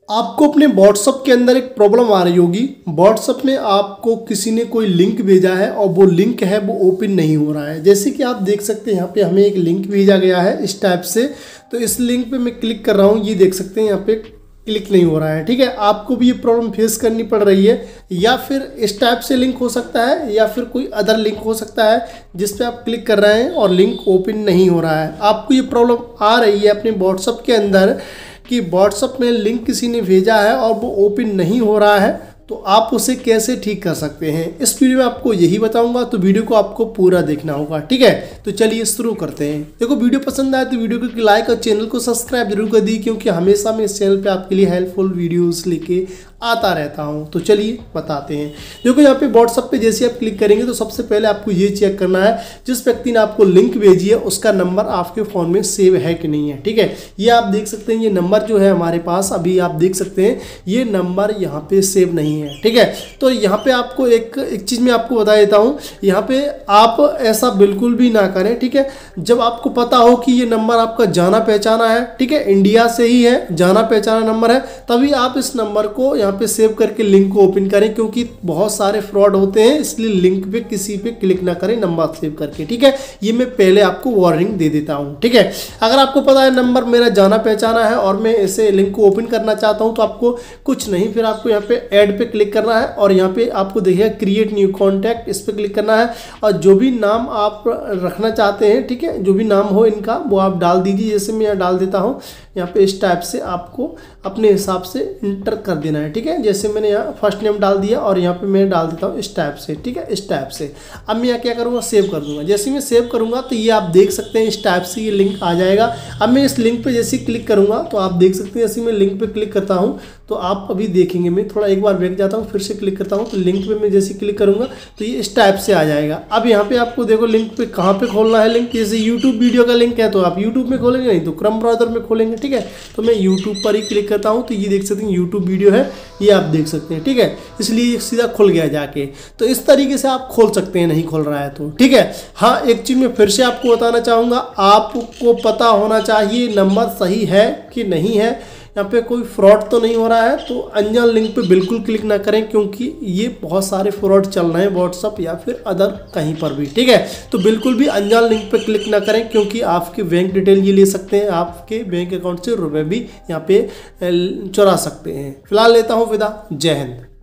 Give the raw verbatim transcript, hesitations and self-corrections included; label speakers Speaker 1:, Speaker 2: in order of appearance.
Speaker 1: आपको अपने व्हाट्सअप के अंदर एक प्रॉब्लम आ रही होगी। व्हाट्सअप में आपको किसी ने कोई लिंक भेजा है और वो लिंक है वो ओपन नहीं हो रहा है। जैसे कि आप देख सकते हैं यहाँ पे हमें एक लिंक भेजा गया है इस टाइप से। तो इस लिंक पे मैं क्लिक कर रहा हूँ, ये देख सकते हैं यहाँ पे क्लिक नहीं हो रहा है। ठीक है, आपको भी ये प्रॉब्लम फेस करनी पड़ रही है, या फिर इस टाइप से लिंक हो सकता है या फिर कोई अदर लिंक हो सकता है जिस पे आप क्लिक कर रहे हैं और लिंक ओपन नहीं हो रहा है। आपको ये प्रॉब्लम आ रही है अपने व्हाट्सअप के अंदर कि व्हाट्सअप में लिंक किसी ने भेजा है और वो ओपन नहीं हो रहा है, तो आप उसे कैसे ठीक कर सकते हैं इस वीडियो में आपको यही बताऊंगा। तो वीडियो को आपको पूरा देखना होगा। ठीक है, तो चलिए शुरू करते हैं। देखो, वीडियो पसंद आए तो वीडियो को लाइक और चैनल को सब्सक्राइब जरूर कर दी, क्योंकि हमेशा मैं इस चैनल पे आपके लिए हेल्पफुल वीडियोस लेके आता रहता हूं। तो चलिए बताते हैं। देखो, यहाँ पे व्हाट्सअप पे जैसे आप क्लिक करेंगे तो सबसे पहले आपको ये चेक करना है जिस व्यक्ति ने आपको लिंक भेजी है उसका नंबर आपके फ़ोन में सेव है कि नहीं है। ठीक है, ये आप देख सकते हैं, ये नंबर जो है हमारे पास अभी आप देख सकते हैं ये नंबर यहाँ पे सेव नहीं है। ठीक है, तो यहाँ पे आपको एक एक चीज़ मैं आपको बता देता हूँ, यहाँ पे आप ऐसा बिल्कुल भी ना करें। ठीक है, जब आपको पता हो कि ये नंबर आपका जाना पहचाना है, ठीक है, इंडिया से ही है, जाना पहचाना नंबर है, तभी आप इस नंबर को यहाँ पे सेव करके लिंक को ओपन करें, क्योंकि बहुत सारे फ्रॉड होते हैं, इसलिए लिंक पे किसी पे क्लिक ना करें नंबर सेव करके। ठीक है, ये मैं पहले आपको वार्निंग दे देता हूँ। ठीक है, अगर आपको पता है नंबर मेरा जाना पहचाना है और मैं इसे लिंक को ओपन करना चाहता हूँ, तो आपको कुछ नहीं, फिर आपको यहाँ पे ऐड पे क्लिक करना है और यहाँ पे आपको देखिए क्रिएट न्यू कॉन्टैक्ट, इस पर क्लिक करना है और जो भी नाम आप रखना चाहते हैं, ठीक है, जो भी नाम हो इनका वो आप डाल दीजिए। जैसे मैं यहाँ डाल देता हूँ, यहाँ पे इस टाइप से आपको अपने हिसाब से इंटर कर देना है। ठीक है, जैसे मैंने यहाँ फर्स्ट नेम डाल दिया और यहाँ पे मैं डाल देता हूँ इस टाइप से। ठीक है, इस टाइप से अब मैं यहाँ क्या करूँगा, सेव कर दूंगा। जैसे मैं सेव करूँगा तो ये आप देख सकते हैं इस टाइप से ये लिंक आ जाएगा। अब मैं इस लिंक पे जैसे क्लिक करूँगा तो आप देख सकते हैं, जैसे मैं लिंक पे क्लिक करता हूँ तो आप अभी देखेंगे, मैं थोड़ा एक बार बैठ जाता हूँ, फिर से क्लिक करता हूँ तो लिंक पे मैं जैसे क्लिक करूँगा तो ये इस टाइप से आ जाएगा। अब यहाँ पे आपको देखो लिंक पे कहाँ पे खोलना है लिंक, जैसे यूट्यूब वीडियो का लिंक है तो आप यूट्यूब में खोलेंगे, नहीं तो क्रोम ब्राउजर में खोलेंगे। ठीक है, तो मैं यूट्यूब पर ही क्लिक करता हूँ तो ये देख सकते हैं यूट्यूब वीडियो है, ये आप देख सकते हैं। ठीक है, इसलिए सीधा खुल गया जाके। तो इस तरीके से आप खोल सकते हैं, नहीं खोल रहा है तो। ठीक है, हाँ, एक चीज़ मैं फिर से आपको बताना चाहूँगा, आपको पता होना चाहिए नंबर सही है कि नहीं है, यहाँ पे कोई फ्रॉड तो नहीं हो रहा है। तो अनजान लिंक पे बिल्कुल क्लिक ना करें, क्योंकि ये बहुत सारे फ्रॉड चल रहे हैं व्हाट्सअप या फिर अदर कहीं पर भी। ठीक है, तो बिल्कुल भी अनजान लिंक पे क्लिक ना करें, क्योंकि आपके बैंक डिटेल ये ले सकते हैं, आपके बैंक अकाउंट से रुपए भी यहाँ पे चुरा सकते हैं। फिलहाल लेता हूँ विदा, जय हिंद।